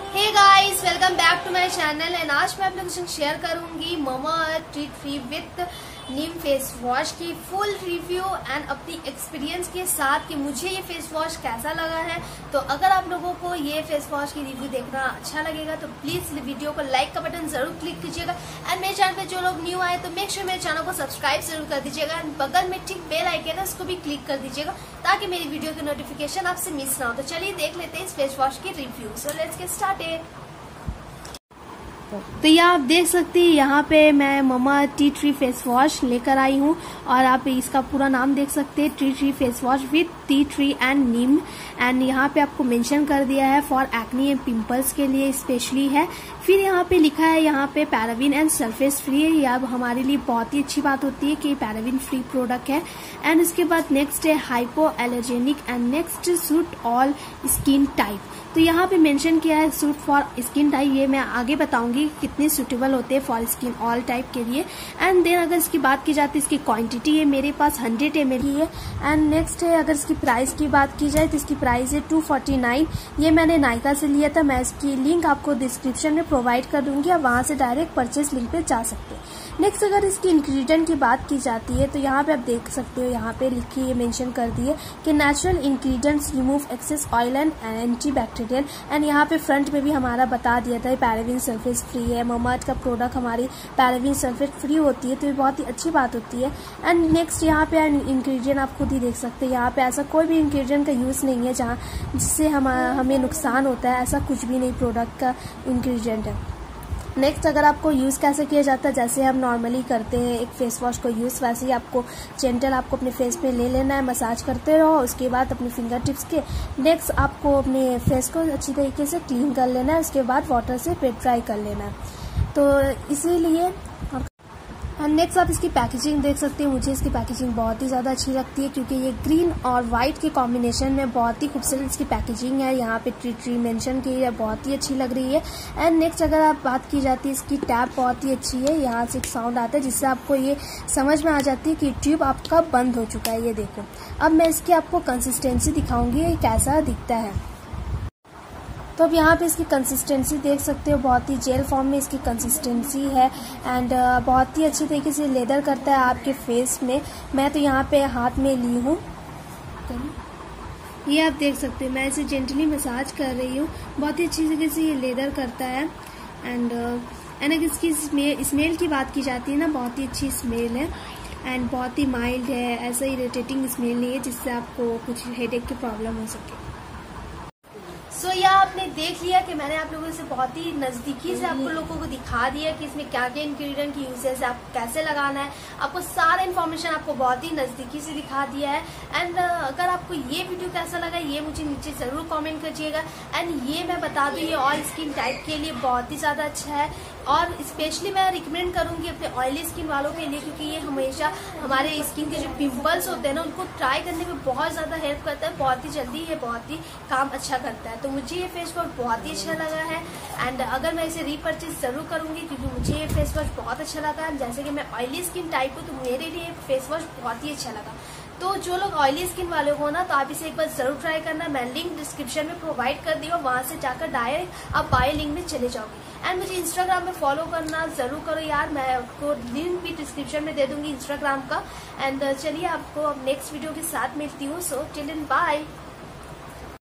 Hey guys, welcome back to my channel and आज मैं आप लोगों के साथ शेयर करूंगी mama treat free with neem face wash की फुल रिव्यू एंड अपनी एक्सपीरियंस के साथ कि मुझे ये फेस वॉश कैसा लगा है। तो अगर आप लोगों को ये फेस वॉश की रिव्यू देखना अच्छा लगेगा तो प्लीज वीडियो को लाइक का बटन जरूर क्लिक कीजिएगा एंड मेरे चैनल पे जो लोग न्यू आए तो मेक श्योर मेरे चैनल को सब्सक्राइब जरूर कर दीजिएगा एंड बगल में ठीक बेल आइकन है उसको भी क्लिक कर दीजिएगा ताकि मेरी वीडियो की नोटिफिकेशन आपसे मिस ना हो। तो चलिए देख लेते हैं इस फेस वॉश की review. So let's get started. तो यहाँ आप देख सकते हैं, यहाँ पे मैं mama tea tree face wash लेकर आई हूँ और आप इसका पूरा नाम देख सकते हैं, tea tree face wash with tea tree and neem. And यहाँ पे आपको मेंशन कर दिया है फॉर एक्ने एंड पिंपल्स के लिए स्पेशली है। फिर यहाँ पे लिखा है यहाँ पे पैराबिन एंड सरफेस फ्री है। यह हमारे लिए बहुत ही अच्छी बात होती है कि पैराबिन फ्री प्रोडक्ट है। एंड इसके बाद नेक्स्ट है hypoallergenic and next suit all skin type. तो यहाँ पे मेंशन किया है सूट फॉर स्किन टाइप, ये मैं आगे बताऊंगी कितने सुटेबल होते हैं फॉर स्किन ऑल टाइप के लिए। एंड देन अगर इसकी बात की जाती है, इसकी क्वांटिटी है मेरे पास 100 ml की है। एंड नेक्स्ट है अगर इसकी प्राइस की बात की जाए तो इसकी प्राइस है 249। ये मैंने नायका से लिया था। मैं इसकी लिंक आपको डिस्क्रिप्शन में प्रोवाइड कर दूंगी, आप वहां से डायरेक्ट परचेज लिंक पे जा सकते हैं। नेक्स्ट अगर इसकी इंग्रेडिएंट की बात की जाती है तो यहाँ पे आप देख सकते हो, यहाँ पे लिखी है मेंशन कर दी है कि natural ingredients remove excess oil and anti bacterial. And यहाँ पे फ्रंट में भी हमारा बता दिया था पैराबिन सल्फेट फ्री है। ममाअर्थ का प्रोडक्ट हमारी पैराबिन सल्फेट फ्री होती है, तो ये बहुत ही अच्छी बात होती है। एंड नेक्स्ट यहाँ पे इंग्रेडिएंट आप खुद ही देख सकते हैं, यहाँ पे ऐसा कोई भी इंग्रेडिएंट का यूज नहीं है जहाँ जिससे हमें नुकसान होता है, ऐसा कुछ भी नहीं प्रोडक्ट का इंग्रेडिएंट है। नेक्स्ट अगर आपको यूज़ कैसे किया जाता है, जैसे हम नॉर्मली करते हैं एक फेस वॉश को यूज़, वैसे ही आपको जेंटल आपको अपने फेस पे ले लेना है, मसाज करते रहो। उसके बाद अपने फिंगर टिप्स के नेक्स्ट आपको अपने फेस को अच्छी तरीके से क्लीन कर लेना है। उसके बाद वाटर से वेट ड्राई कर लेना है। तो इसीलिए नेक्स्ट आप इसकी पैकेजिंग देख सकते हैं। मुझे इसकी पैकेजिंग बहुत ही ज़्यादा अच्छी लगती है क्योंकि ये ग्रीन और वाइट के कॉम्बिनेशन में बहुत ही खूबसूरत इसकी पैकेजिंग है। यहाँ पे ट्री मेंशन की है, बहुत ही अच्छी लग रही है। एंड नेक्स्ट अगर आप बात की जाती है, इसकी टैप बहुत ही अच्छी है। यहाँ से एक साउंड आता है जिससे आपको ये समझ में आ जाती है कि ट्यूब आपका बंद हो चुका है। ये देखो, अब मैं इसकी आपको कंसिस्टेंसी दिखाऊंगी ये कैसा दिखता है। तो अब यहाँ पे इसकी कंसिस्टेंसी देख सकते हो, बहुत ही जेल फॉर्म में इसकी कंसिस्टेंसी है। एंड बहुत ही अच्छी तरीके से लेदर करता है आपके फेस में। मैं तो यहाँ पे हाथ में ली हूँ, ये आप देख सकते हो, मैं इसे जेंटली मसाज कर रही हूँ। बहुत ही अच्छी तरीके से ये लेदर करता है। एंड अगर इसकी स्मेल की बात की जाती है ना, बहुत ही अच्छी स्मेल है एंड बहुत ही माइल्ड है, ऐसा इरिटेटिंग स्मेल नहीं है जिससे आपको कुछ हेडेक की प्रॉब्लम हो सके। सो यह आपने देख लिया कि मैंने आप लोगों से बहुत ही नजदीकी से आप लोगों को दिखा दिया कि इसमें क्या क्या इंग्रेडिएंट की यूजेस है, आपको कैसे लगाना है, आपको सारा इन्फॉर्मेशन आपको बहुत ही नजदीकी से दिखा दिया है। एंड अगर आपको ये वीडियो कैसा लगा ये मुझे नीचे जरूर कमेंट करिएगा। एंड ये मैं बता दूं, ये ऑयल स्किन टाइप के लिए बहुत ही ज्यादा अच्छा है और स्पेशली मैं रिकमेंड करूंगी अपने ऑयली स्किन वालों के लिए, क्योंकि ये हमेशा हमारे स्किन के जो पिंपल्स होते हैं ना उनको ट्राई करने में बहुत ज्यादा हेल्प करता है। बहुत ही जल्दी ये बहुत ही काम अच्छा करता है। तो मुझे ये फेस वॉश बहुत ही अच्छा लगा है एंड अगर मैं इसे रीपर्चेज जरूर करूंगी क्योंकि मुझे ये फेस वॉश बहुत अच्छा लगा है। जैसे कि मैं ऑयली स्किन टाइप हूँ तो मेरे लिए फेस वॉश बहुत ही अच्छा लगा। तो जो लोग ऑयली स्किन वाले हो ना तो आप इसे एक बार जरूर ट्राई करना। मैं लिंक डिस्क्रिप्शन में प्रोवाइड कर दी हूँ, वहां से जाकर डायरेक्ट आप बाय लिंक में चले जाओगे। एंड मुझे इंस्टाग्राम में फॉलो करना जरूर करो यार, मैं आपको लिंक भी डिस्क्रिप्शन में दे दूंगी इंस्टाग्राम का। एंड चलिए आपको अब नेक्स्ट वीडियो के साथ मिलती हूँ। So till then bye.